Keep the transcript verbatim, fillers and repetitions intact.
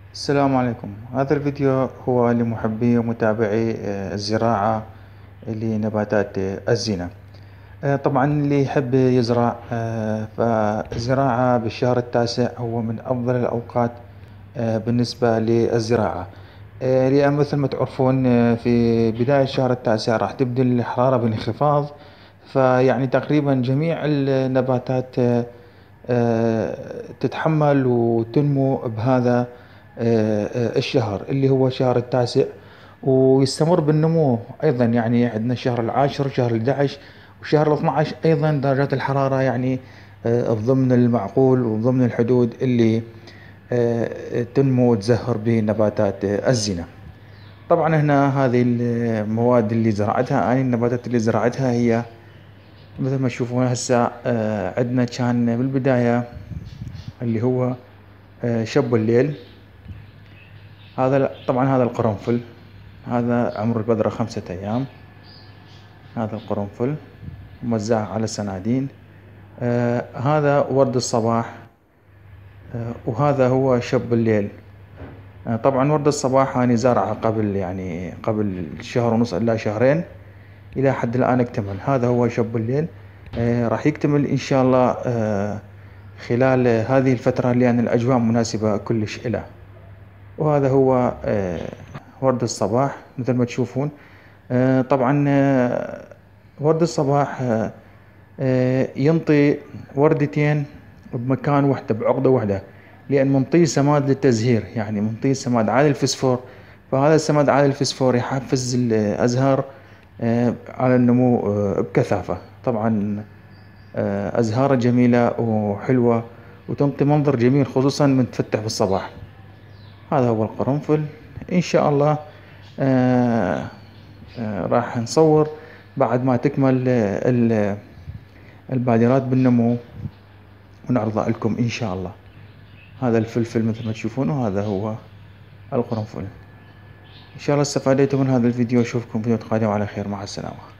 السلام عليكم. هذا الفيديو هو لمحبي ومتابعي آه، الزراعة لنباتات آه، الزينة. آه، طبعا اللي يحب يزرع آه، فالزراعة بالشهر التاسع هو من أفضل الأوقات آه، بالنسبة للزراعة. آه، لأن مثل ما تعرفون آه، في بداية الشهر التاسع راح تبدأ الحرارة بانخفاض، فيعني تقريبا جميع النباتات آه، آه، تتحمل وتنمو بهذا آه، آه، الشهر اللي هو شهر التاسع، ويستمر بالنمو أيضا. يعني عندنا الشهر العاشر، شهر الأحد عشر، وشهر الاثنى عشر أيضا درجات الحرارة يعني آه، ضمن المعقول وضمن الحدود اللي آه، تنمو وتزهر بنباتات آه، الزينة. طبعا هنا هذه المواد اللي زرعتها أنا، النباتات اللي زرعتها هي مثل ما تشوفون هسه. آه، عندنا كان بالبداية اللي هو آه، شب الليل. هذا طبعا هذا القرنفل، هذا عمر البذرة خمسة أيام. هذا القرنفل موزع على سنادين. آه هذا ورد الصباح. آه وهذا هو شب الليل. آه طبعا ورد الصباح أنا زارعه قبل يعني قبل شهر ونص إلا شهرين، إلى حد الآن اكتمل. هذا هو شب الليل. آه راح يكتمل إن شاء الله آه خلال هذه الفترة، لأن الأجواء مناسبة كلش إله. وهذا هو آه ورد الصباح مثل ما تشوفون. آه طبعا آه ورد الصباح آه آه ينطي وردتين بمكان وحدة بعقدة وحدة، لأن منطي سماد للتزهير، يعني منطي سماد عالي الفسفور. فهذا السماد عالي الفسفور يحفز الأزهار آه على النمو آه بكثافة. طبعا آه أزهار جميلة وحلوة وتنطي منظر جميل، خصوصا من تفتح بالصباح. هذا هو القرنفل. إن شاء الله آه آه راح نصور بعد ما تكمل آه البادرات بالنمو ونعرضها لكم إن شاء الله. هذا الفلفل مثل ما تشوفون، وهذا هو القرنفل. إن شاء الله استفاديتم من هذا الفيديو. أشوفكم فيديو قادم على خير. مع السلامة.